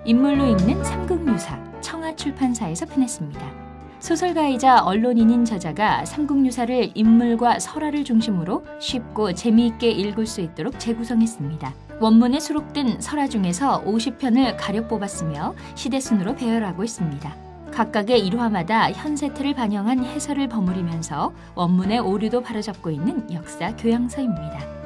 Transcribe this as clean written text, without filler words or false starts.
인물로 읽는 삼국유사, 청아출판사에서 펴냈습니다. 소설가이자 언론인인 저자가 삼국유사를 인물과 설화를 중심으로 쉽고 재미있게 읽을 수 있도록 재구성했습니다. 원문에 수록된 설화 중에서 50편을 가려 뽑았으며 시대순으로 배열하고 있습니다. 각각의 일화마다 현 세태를 반영한 해설을 버무리면서 원문의 오류도 바로잡고 있는 역사 교양서입니다.